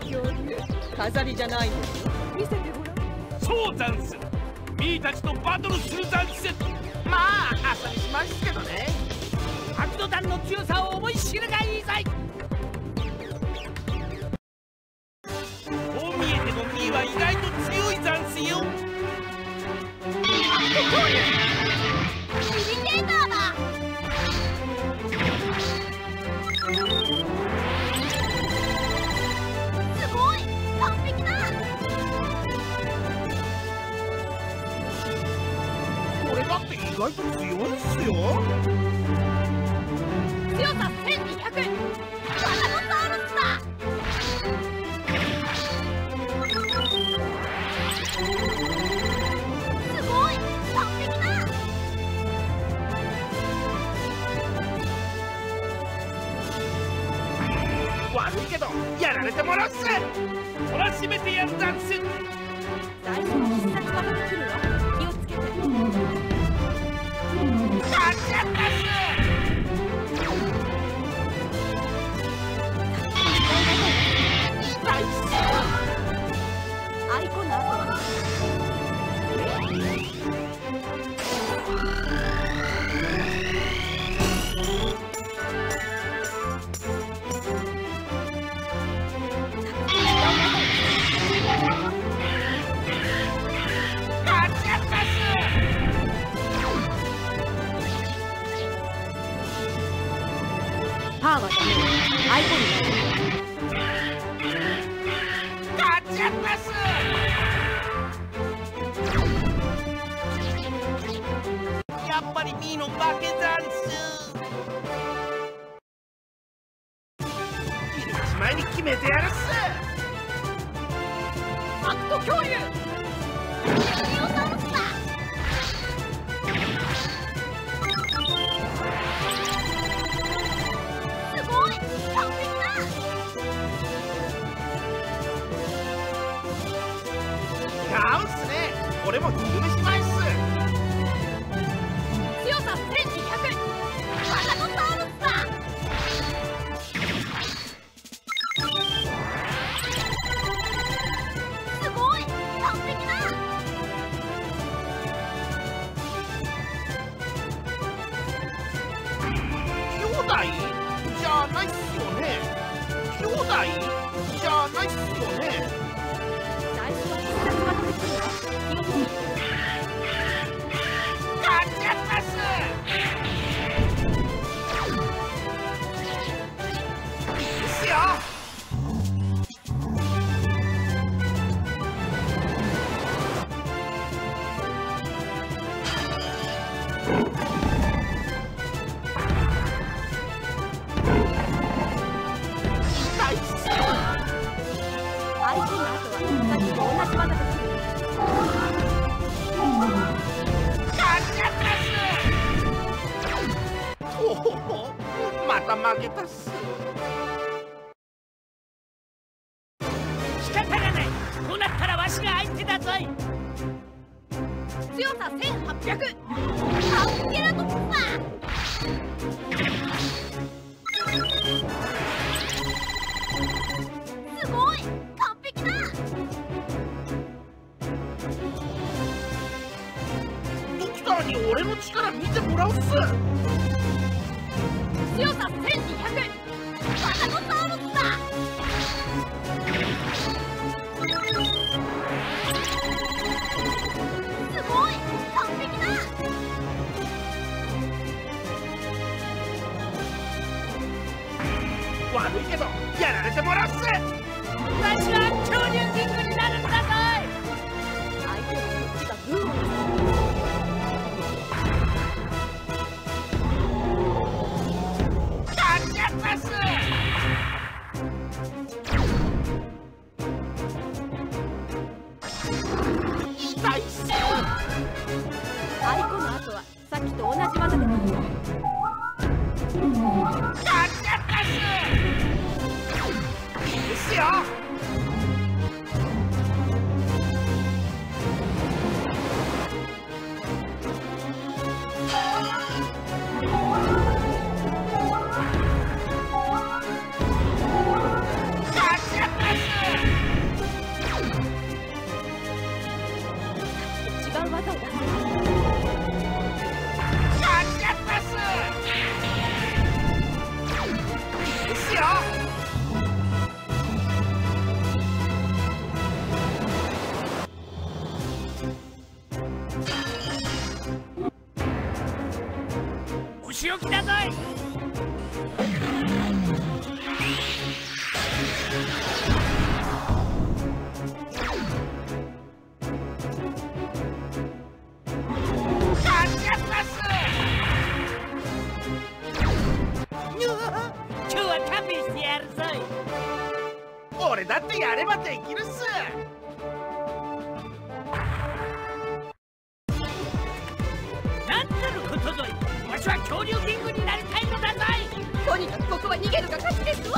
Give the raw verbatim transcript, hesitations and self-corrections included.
恐竜飾りじゃないの。見せてごらん。 そうざんす。ミーたちとバトルするざんす。 まあ朝にしますけどね。 白土団の強さを思い知るがいいぞい。こう見えてもミーは意外と強いざんすよ。 イリゲーターだ。すごい完璧だ。 これだって意外と強いっすよ。 強させんにひゃく。バカノサウルスだ。すごい完璧だ。 悪いけどやられてもらうっす。 懲らしめてやるざんす。 最初の必殺技が来るわ。気をつけて。 勝っちゃったっす。ナイス。 アイコの後は勝っちゃったっす。 パーはダメ。アイコになる。 勝っちゃったっす。 やっぱりミーの負けざんす。 一枚に決めてやるっす。 アクト恐竜。ミオサウルスだ。すごい完璧だ。 ガウっすね。俺も昼飯前っす。 強させんにひゃく。バカノサウルスだ。すごい完璧だ。 兄弟じゃないっすよね。兄弟じゃないっすよね。 最初の必殺技が来るわ。気をつけて。 勝っちゃったっす。いいっすよ。ナイス。 アイコの後はさっきと同じ技が来る。 勝っちゃったっす。おお、また負けたっす。 仕方がない。こうなったらわしが相手だぞい。 強させんはっぴゃく。ハウスケラトプスだ。すごい完璧だ。 ドクターに俺の力見てもらうっす。 強させんにひゃく。バカノサウルスだ。すごい完璧だ。 悪いけどやられてもらうっす。 わしは恐竜キングになるんだぞい。 相手のこっちがグーを出す。 勝っちゃったっす。痛いっすよ。 アイコの後はさっきと同じ技で来るわ。 勝っちゃったっす。いいっすよ。勝っちゃったっす。 う技を出す。 勝ちやったっす。ですよ。 お仕置きだぞい。今日は勘弁してやるぞい。 俺だってやればできるっす。 なんなることぞい。わしは恐竜キングになりたいのだぞい。 とにかくここは逃げるが勝ちですわ。